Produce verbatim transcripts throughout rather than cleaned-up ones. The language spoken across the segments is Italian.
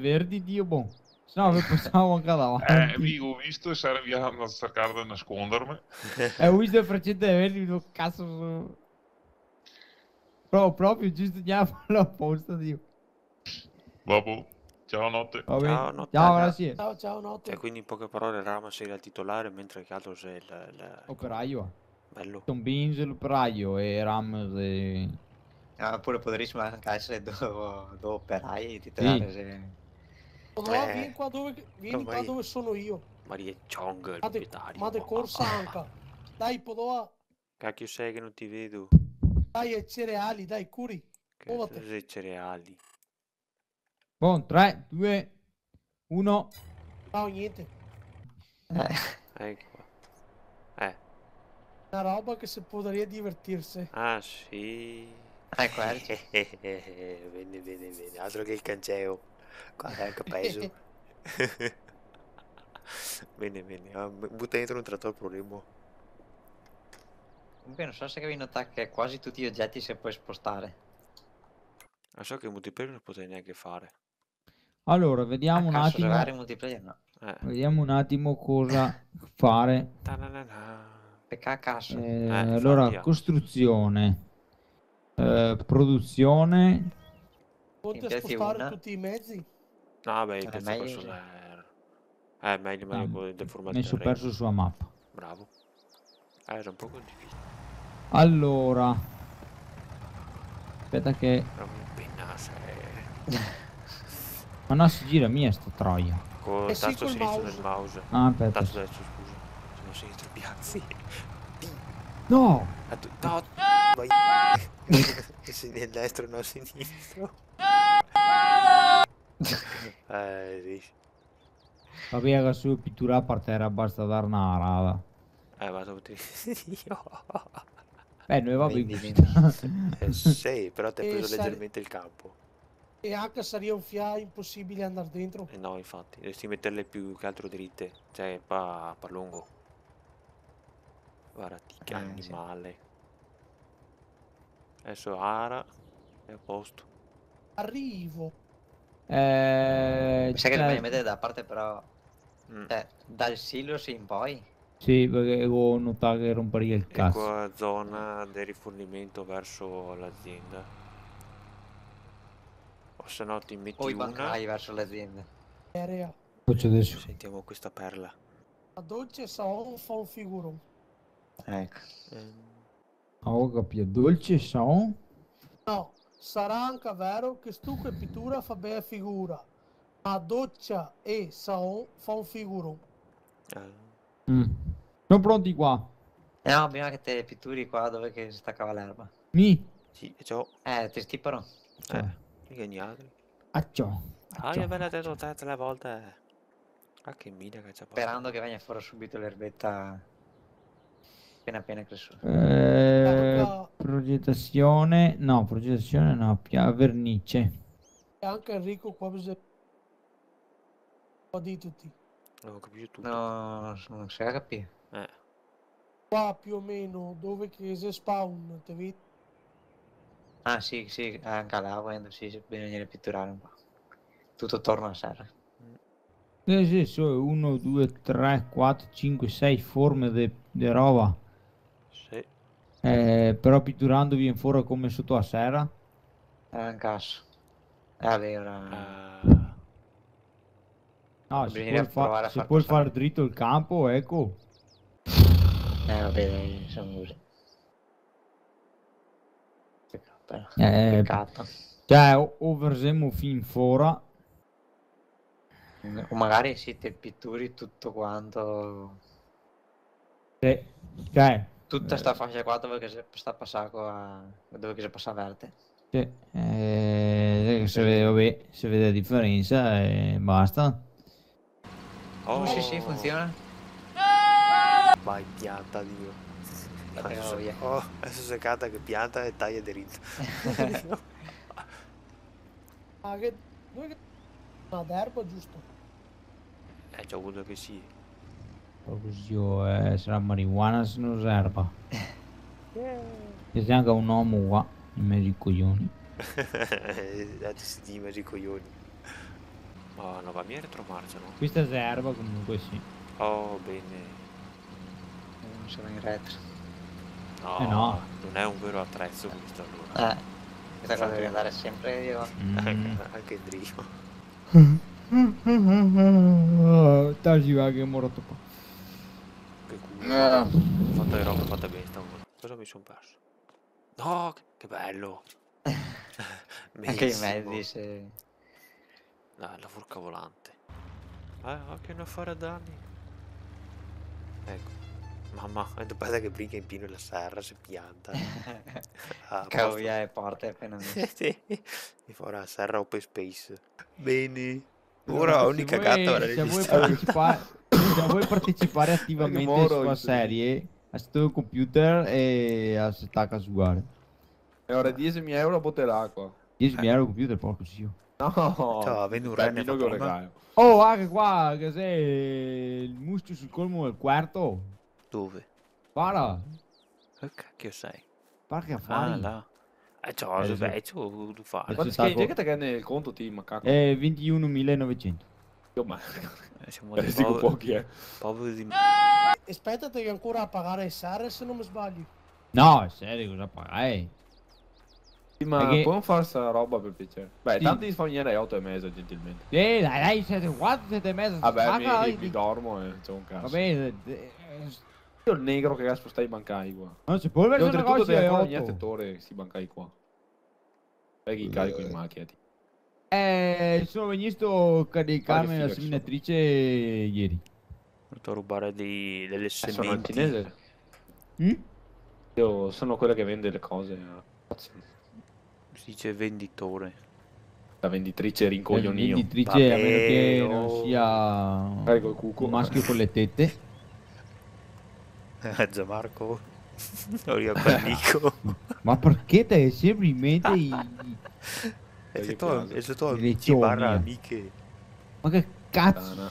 verdi, Dio boh. Se no, passavo anche davanti. Eh, vi ho visto e sarei via a cercare di nascondermi. E ho visto il freccette verdi, mi dico, cazzo sono... Pro, proprio giusto andiamo apposta, Dio. Vabbè, ciao notte. Va bene. Ciao, notte. Ciao, grazie. Ciao, ciao, notte. E quindi in poche parole Rama sei il titolare mentre che altro sei il... il... Operaio. Bello. Tom Beans l'operaio e Rams e... Ah, pure potrissimo anche essere due, due operai titolari. Se... Allora, Eh, vieni qua dove, vieni qua ormai- dove sono io. Maria Chong, il Ma de, proprietario. ma de corsa anche. Dai, Podoa, Cacchio sei che non ti vedo? dai ai cereali, dai, curi. Che Muovete. sei cereali. Buon, tre, due, uno. No, niente. Eh, Ecco qua. Eh. Una roba che si potrebbe divertirsi. Ah sì. ecco, eh. Bene, bene, bene. Altro che il canceo. Guarda anche peso. Bene, bene. Ah, butta dentro un trattore problema. Comunque non so se avevi notato che quasi tutti gli oggetti si puoi spostare. Non so che multiplayer non potrei neanche fare. Allora, vediamo A un caso attimo. giocare in multiplayer no. Eh. Vediamo un attimo cosa fare. Ta-na-na-na. Perché a caso. Eh, infatti, allora, eh. costruzione, eh, produzione. Ponte a piazzi spostare una. tutti i mezzi. No, beh, Eh, penso meglio perso così. la... Eh, meglio, meglio Ah, quello del formato messo terreno. perso sulla mappa. Bravo. Eh, era un po' difficile. Allora, aspetta che... Era un pennasse. Ma no, si gira mia sta troia. Con Eh il sì, tasto col sinistro mouse. del mouse. Ah, aspetta. Tasto destro, scusa. Sono sinistro, piazzi. No! A tu- No! Vai. Se nel destro, no sinistro. Eh, sì. Vabbè, che su pittura a partire basta dare una rada. Eh, vado a poter... Beh, noi va Vendi, bene. Eh, sì, però ti hai E preso sai- leggermente il campo. E anche sarebbe un fia impossibile andare dentro. Eh no, infatti, dovresti metterle più che altro dritte. Cioè, pa, pa lungo. Guarda, ti che Eh, sì. animale. Adesso Ara è a posto. Arrivo. Eh, Mi sa che cioè, dobbiamo mettere da parte però. Mm. Cioè, dal silos in poi. sì, perché ho notato che romperia il E cazzo. qua zona del rifornimento verso l'azienda. O se no ti metti O i una. bancai verso l'azienda. Aerea. Faccio adesso. Sentiamo questa perla. La dolce saon fa un figuro. Ecco. Ehm, Ho capito, dolce son. No, sarà anche vero che stucco e pittura fa bella figura. Ma doccia e saon fa un figuro. eh, Mm. Sono pronti qua. Eh no, prima che te pitturi qua dove che si staccava l'erba. Mi. sì, e ciò. Eh, ti stipano. Cioè, Mica niente. accio. Ah, io ve l'ho detto tutte le volte. Ah, che mina che c'è passato. Sperando che venga fuori subito l'erbetta appena appena cresciuta. Eh, Allora- progettazione. No, progettazione no. Pia vernice. E anche Enrico qua bisogna... di tutti. Non ho capito tutto. No, non si capire. Eh, Qua più o meno dove che si spawn, te vedi? Ah sì, sì, anche là volendo sì, sì, bisogna pitturare un po'. Tutto attorno a serra. Eh sì, sono uno, due, tre, quattro, cinque, sei forme di roba. sì. Eh, però pitturando viene fuori come sotto a serra. È un caso. Eh, vero. Eh, No, se Bisognerebbe puoi, fa- provare a se far puoi passare. fare dritto il campo, ecco. Eh vabbè, dai, sono così. Peccato, però. Eh, Peccato. Cioè, o, o versiamo fin fuori. O magari siete pitturi tutto quanto. Cioè, cioè, Tutta sta fascia qua dove che si sta passando a. dove che si passa a verde. cioè, eh, se vede, vabbè, se vede la differenza e basta. Oh, Sì, sì, funziona. Vai, pianta, Dio. Vabbè, Adesso, via. oh, adesso seccata che pianta e taglia dritto. Ma che... dove che... Una d'erba giusto? Eh, già avuto che sì. Così, eh, sarà marijuana se non serva. E c'è anche un uomo qua, in mezzo ai coglioni. Adesso si dimmi i coglioni. Ma non va bene retromarcia, no? Questa è serva comunque sì. Oh, bene. Non sono in retro. No, Eh no. non è un vero attrezzo questo allora. Eh, questa cosa deve andare sempre io. Mm. Anche Drio. Tagli va che è morto qua. Che culo. Fatta di roba, fatta bene sta volta. Cosa mi sono perso? No, che- che bello. Anche i Bellissimo. mezzi se... Dai, la forca volante. Eh, anche non fare danni. Ecco. Mamma, guarda che brinca in pieno la serra, si pianta. Ah, Cavo posto. via e porte appena messo. Sì, mi fa una serra open space. Bene. Ora Se ogni vuoi- cagata va se vuoi, registrata. partecipare, se vuoi partecipare attivamente Moro, sulla io- serie, a sto computer e a settare casuale. E ora diecimila euro a botte d'acqua. dieci euro computer, porco zio. No, Ciao, vedo un Beh, renne Mino fa che prima. regalo. Oh, anche qua, che sei il muschio sul colmo del quarto. Dove? Guarda, Che cacchio sei? guarda che Ah, affari. là. Eh, ciao, Eh, se sì. vai, ciao, tu fai. Eh, Quanti ci sta scheggi co- che te nel conto ti macaco? È ventunomilanovecento. Io ma... Eh, siamo Eh, dei dico poveri, pochi, eh. poveri di... Aspetta che ancora a pagare il serre se non mi sbaglio. No, è serio, cosa pagai? Sì, ma Perché- puoi fare sta roba per piacere? Beh, Sì. tanto ti spagnerei otto e mezzo, gentilmente. Eh, dai, dai, siete quattro, siete e mezzo. Vabbè, spacca, mi, dai. mi dormo e c'è un cazzo. Va bene, eh, Io il negro che cazzo stai bancai qua. non si può E vedere una oltretutto cosa devi è ancora ogni otto. settore si bancai qua. Sai che carico in macchina ti. Eh, sono venuto a caricarmi la figa che seminatrice ieri. Venuto a rubare dei, delle Eh, sono il sementi. cinese. Mm? Io sono quella che vende le cose. eh. Si dice venditore. La venditrice rincoglionio. Venditrice, Vabbè, a meno che non oh. sia Carico il cuco. un maschio con le tette. Eh, Gianmarco. Ori a Nico. Ma perché te sempre in mente i... E se che tu, piace. e se tu I amici leccioni, barra eh. amiche. Ma che cazzo?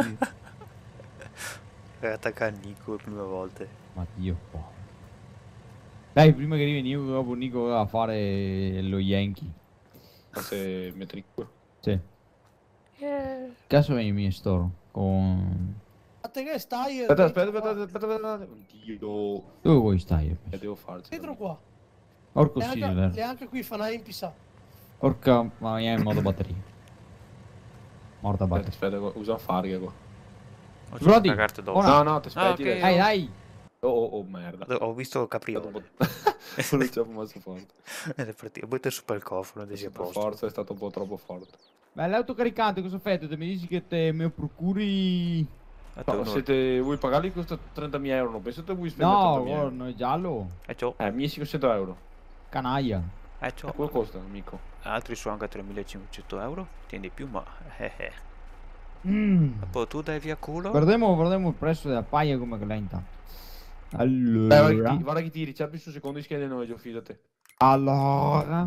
Per attaccare Nico le prime volte. Ma Dio, po'. Dai, prima che rivenivo dopo Nico voleva fare lo Yankee. Se metri qua. Sì. Cazzo è il mio store con... A te che stai? Aspetta, dentro aspetta, qua? aspetta, aspetta, aspetta. Oddio. Dove vuoi stai? Che devo farci? Dentro qua. Orco E anche, Silver. e anche qui fanno in pisa. Porca, ma è in modo batteria. Morta Aspetta, batteria. aspetta, usa farga qua. Ho Brody, cagarti dopo. ora- No, no, ti aspetti. Ah, ok. adesso. Dai, dai. Oh, oh, oh, merda. Ho visto il È stato un capriolo. po'... non ci ho messo forte. Ed è partito. Butti su per il cofano ed è a Per posto. forza è stato un po' troppo forte. Beh, l'autocaricante cosa fai? Te mi dici che te mi procuri... A te No, uno- siete... Vuoi pagarli costa trentamila euro? Non penso che vuoi spendere No, trentamila euro. guarda, no, è giallo. Eh, ciao. Eh, millecinquecento euro. Canaglia. Eh, E ciao. quello costa, amico. Altri su anche tremilacinquecento euro. Tieni di più, ma... Eh, eh. Mm. Poi tu dai via culo. Guardiamo, guardiamo il prezzo della paglia come che l'ha intanto. Beh, guarda, che Allora... ti, guarda che ti ricappi sul secondo scheda di noleggio, fidate. Allora...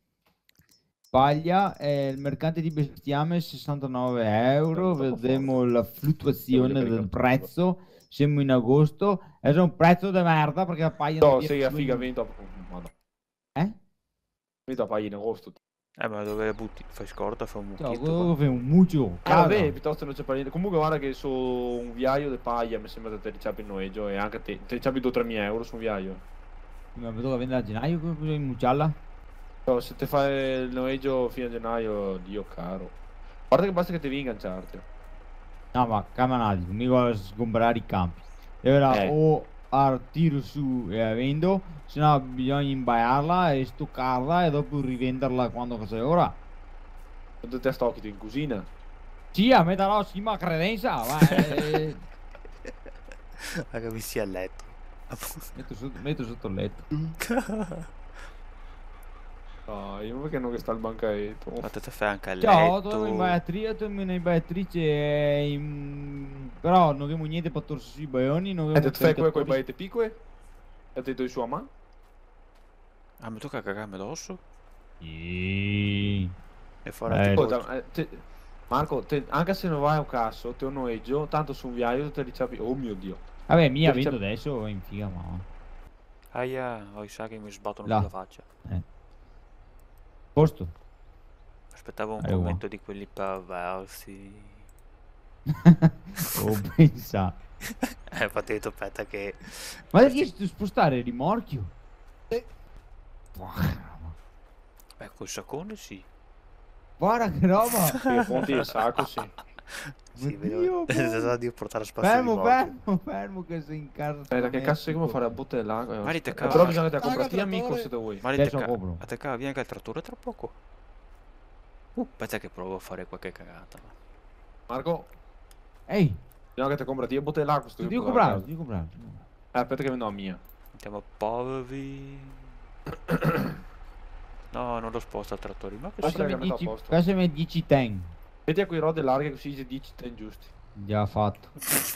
Paglia, eh, il mercante di bestiame sessantanove euro, Troppo vediamo forte. la fluttuazione Devo del ricaricare prezzo, siamo in agosto, è un prezzo di merda perché la paglia... No, non sei riesce a figa in- vento a... Madonna. Eh? Vento a pagina in agosto. Eh, ma dove butti? Fai scorta, fai un Ciao, mucchietto. quello fai un muccio, Ah, vabbè, piuttosto non c'è per niente. Comunque guarda che su un viaio di paglia mi sembra che te ricappi il noleggio e anche te, te ricappi due o tre mila euro su un viaio. Ma vedo che vendere a gennaio, come bisogna mucciarla? No, se te fai il noleggio fino a gennaio, Dio caro. Guarda che basta che devi inganciarti. No, ma camanati, mica sgombrare i campi. E ora Eh. o a tiro su e la vendo, se no bisogna imbaiarla e stoccarla e dopo rivenderla quando cosa è ora. Quando te stocchi tu in cucina? Sì, a me darò sì, ma credenza, ma eh, Raga, mi sia a letto. metto, sotto, metto sotto il letto. No, io perché non che sta il banchetto. Ma te fai anche a Ciao, letto. tu mi imbaiatrice, tu mi imbaiatrice, eh, in- però non abbiamo niente per torso sui baioni, non E abbiamo te fai quelle con i caricatori. baite piccole? E te do sua mano? Ah, mi tocca cagarmi addosso? Sì. E fare Eh. tipo... Ascolta, eh, te- Marco, te- anche se non vai a un cazzo, te un noleggio, tanto su un viaio te ricappi. Oh mio dio. Vabbè, mia Perché vendo c'è- adesso in figa, ma... Aia, ho i sa che mi sbattono Là. sulla faccia. Posto. aspettavo un Eh, oh. commento di quelli perversi. Oh, pensa. Eh, infatti ho detto, aspetta che... Ma hai chiesto di spostare il rimorchio? Sì. Beh, col saccone sì. Guarda che roba. I ponti del sacco, sì. Sì, Oddio, vedo... fermo. Esatto, di portare a spazio Fermo, di morte. fermo, fermo che sei in casa. Aspetta, che cazzo devo fare a botte dell'acqua? Mari, te Eh, cava. Però bisogna che te la Raga, comprati amico trattore. se te vuoi. Ma Adesso te lo ca- compro. a te cava, vieni anche il trattore tra poco. Uh, aspetta che provo a fare qualche cagata. va. Marco, Ehi, bisogna che te comprati a botte dell'acqua se ti tu devo vuoi portare a comprare, casa. ti devo comprare. Eh, aspetta che vendo la mia. Andiamo a poveri. No, non lo sposta il trattore. Ma che Basta schifo. che Questo mi metto a dici, posto. questo mi dici ten. Vedi a quei rode larghe così dice dici ten giusti. Già fatto.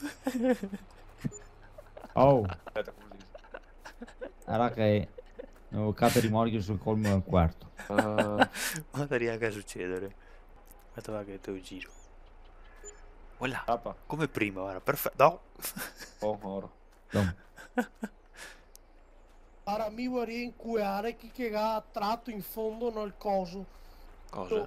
Oh, Aspetta, come si dice? era che avevo cata rimorchio sul colmo del quarto. Uh, Guarda neanche a succedere. Aspetta va che te lo giro. Voilà, Kappa. come prima, guarda, perfetto. No. Oh, oro. Dom. Ora mi vorrei incuare chi che ha tratto in fondo nel coso. Cosa?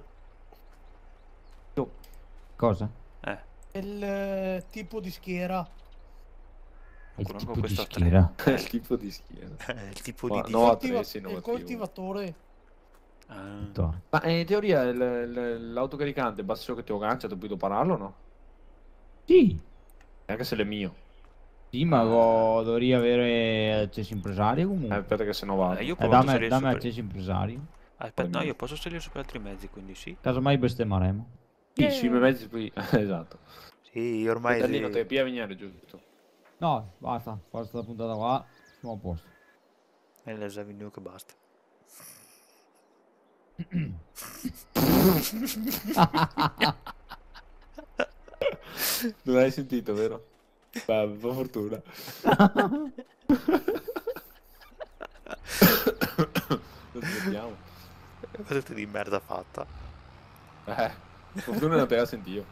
Cosa? Eh, Il eh, tipo di schiera. Il Conosco tipo di questo schiera. È il tipo di schiena. è il tipo Ma di... no, Coltiva- attrezzi il innovativo. coltivatore. Ah. Ma eh, in teoria il- il- l'autocaricante basta solo che ti aggancia, tu puoi dopararlo o no? Sì, Anche se l'è mio. sì, ma go- dovrei avere accesso impresario Eh, comunque. aspetta che se no vado. Eh, io ho Eh, provato a dammi, salire dammi su per... accesso impresario. Aspetta, no, io posso salire su per altri mezzi, quindi sì. Casomai bestemmaremo. Sì, sui miei mezzi poi... esatto. Sì, ormai... Pedalino, sì. te pia venire giusto. No, basta, basta la puntata qua. Siamo a posto. È l'esaminio che basta. Non hai sentito, vero? Beh, per fortuna. Lo smettiamo. Cosa di merda fatta? Eh, per fortuna non te la sentivo.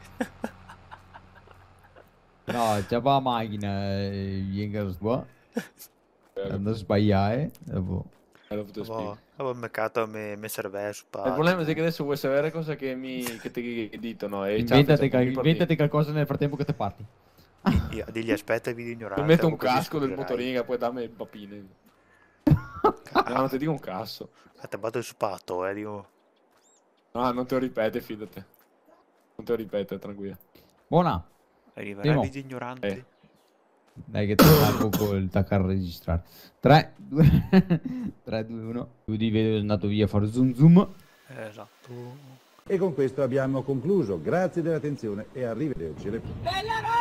No, c'è la macchina, eh, viene a casa tua. Andò a sbagliare. Dopo. Eh, dopo te lo spiego. Avevo, avevo mercato me, me serve su Il problema è che adesso vuoi sapere cosa che mi che ti dicono e Inventate, ciao, cal- mi porti- inventate qualcosa nel frattempo che te parti. Io degli aspetta e video ignorante. Ti metto un dopo così casco del scuserai. motorino poi dammi il papine. No, non ti dico un cazzo. Aspetta, vado il spato, eh, dico. No, non te lo ripete, fidate. Non te lo ripete, tranquilla. Buona. Arriverà Primo. il video ignorante. Eh. Dai che ti salgo col tacca a registrare. tre, due, tre, due, uno. Tu di vedo è andato via a fare zoom zoom. Eh, esatto. E con questo abbiamo concluso. Grazie dell'attenzione e arrivederci.